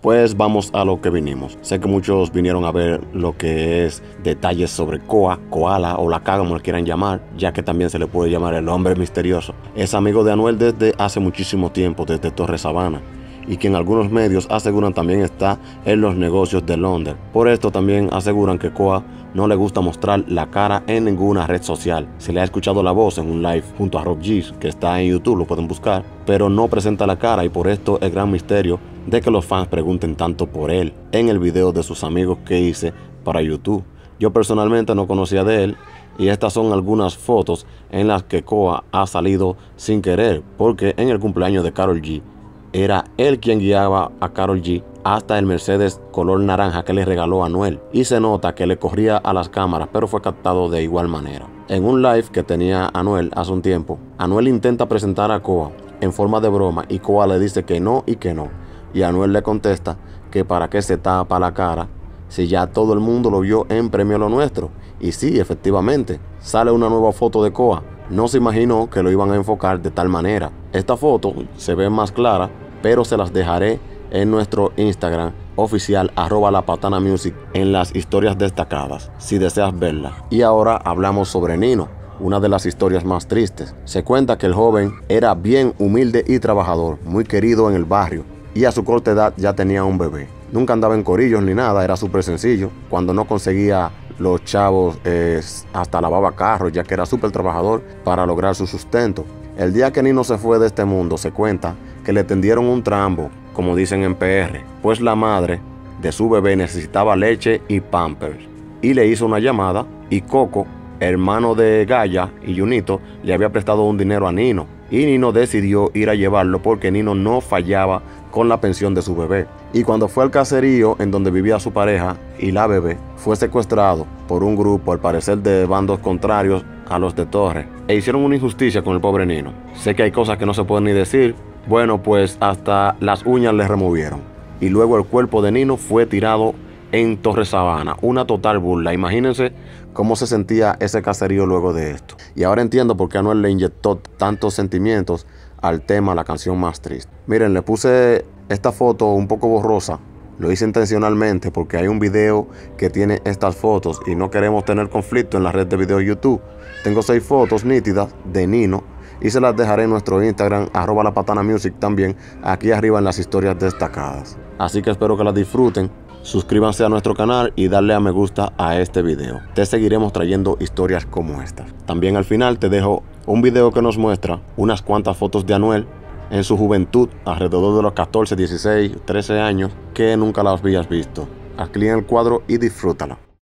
Pues vamos a lo que vinimos. Sé que muchos vinieron a ver lo que es detalles sobre Koa, Koala o la K, como le quieran llamar, ya que también se le puede llamar el hombre misterioso. Es amigo de Anuel desde hace muchísimo tiempo, desde Torre Sabana, y que en algunos medios aseguran también está en los negocios de Londres. Por esto también aseguran que Koa no le gusta mostrar la cara en ninguna red social. Se le ha escuchado la voz en un live junto a Rob G, que está en YouTube, lo pueden buscar, pero no presenta la cara, y por esto el gran misterio de que los fans pregunten tanto por él en el video de sus amigos que hice para YouTube. Yo personalmente no conocía de él, y estas son algunas fotos en las que Koa ha salido sin querer, porque en el cumpleaños de Karol G era él quien guiaba a Karol G hasta el Mercedes color naranja que le regaló a Anuel, y se nota que le corría a las cámaras, pero fue captado de igual manera. En un live que tenía Anuel hace un tiempo, Anuel intenta presentar a Koa en forma de broma y Koa le dice que no y que no, y Anuel le contesta que para qué se tapa la cara si ya todo el mundo lo vio en Premio Lo Nuestro. Y sí, efectivamente, sale una nueva foto de Koa. No se imaginó que lo iban a enfocar de tal manera. Esta foto se ve más clara, pero se las dejaré en nuestro Instagram oficial @lapatanamusic en las historias destacadas, si deseas verla. Y ahora hablamos sobre Nino, una de las historias más tristes. Se cuenta que el joven era bien humilde y trabajador, muy querido en el barrio, y a su corta edad ya tenía un bebé. Nunca andaba en corillos ni nada, era súper sencillo. Cuando no conseguía los chavos, hasta lavaba carros, ya que era súper trabajador para lograr su sustento. El día que Nino se fue de este mundo, se cuenta que le tendieron un trambo, como dicen en PR, pues la madre de su bebé necesitaba leche y pampers, y le hizo una llamada, y Coco, hermano de Gaya y Junito, le había prestado un dinero a Nino, y Nino decidió ir a llevarlo porque Nino no fallaba con la pensión de su bebé. Y cuando fue al caserío en donde vivía su pareja y la bebé, fue secuestrado por un grupo, al parecer de bandos contrarios a los de Torre, e hicieron una injusticia con el pobre Nino. Sé que hay cosas que no se pueden ni decir. Bueno, pues hasta las uñas le removieron, y luego el cuerpo de Nino fue tirado en Torre Sabana. Una total burla. Imagínense cómo se sentía ese caserío luego de esto. Y ahora entiendo por qué Anuel le inyectó tantos sentimientos al tema, la canción más triste. Miren, le puse esta foto un poco borrosa. Lo hice intencionalmente porque hay un video que tiene estas fotos y no queremos tener conflicto en la red de videos YouTube. Tengo 6 fotos nítidas de Nino y se las dejaré en nuestro Instagram @lapatanamusic también, aquí arriba en las historias destacadas. Así que espero que las disfruten. Suscríbanse a nuestro canal y darle a me gusta a este video. Te seguiremos trayendo historias como estas. También al final te dejo un video que nos muestra unas cuantas fotos de Anuel en su juventud, alrededor de los 14, 16, 13 años, que nunca las habías visto. Aquí en el cuadro y disfrútala.